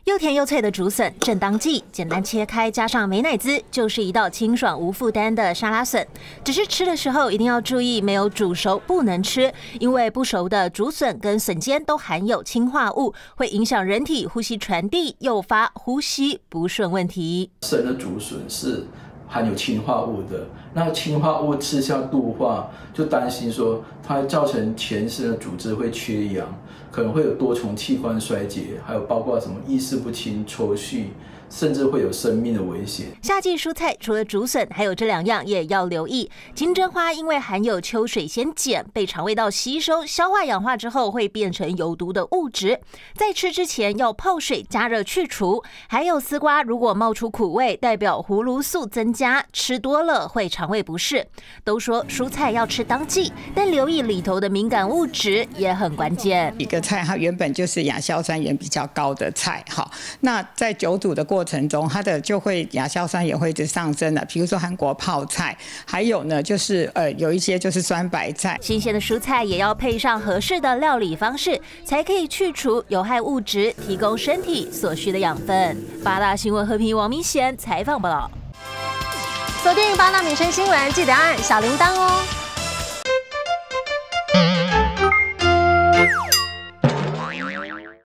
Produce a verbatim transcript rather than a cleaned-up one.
又甜又脆的竹笋正当季，简单切开，加上美乃滋，就是一道清爽无负担的沙拉笋。只是吃的时候一定要注意，没有煮熟不能吃，因为不熟的竹笋跟笋尖都含有氰化物，会影响人体呼吸传递，诱发呼吸不顺问题。 生的竹笋是含有氰化物的，那氰化物吃下肚化，就担心说它造成全身的组织会缺氧，可能会有多重器官衰竭，还有包括什么意识不清、抽搐，甚至会有生命的危险。 夏季蔬菜除了竹笋，还有这两样也要留意。金针花因为含有秋水仙碱，被肠胃道吸收、消化氧化之后，会变成有毒的物质，在吃之前要泡水加热去除。还有丝瓜，如果冒出苦味，代表葫芦素增加，吃多了会肠胃不适。都说蔬菜要吃当季，但留意里头的敏感物质也很关键。 一个菜它原本就是亚硝酸盐比较高的菜，好，那在久煮的过程中，它的就会亚硝酸也会一直上升的。比如说韩国泡菜，还有呢就是呃有一些就是酸白菜。 新鲜的蔬菜也要配上合适的料理方式，才可以去除有害物质，提供身体所需的养分。八大新闻和平王明贤采访报道。 锁定八大民生新闻，记得按小铃铛哦。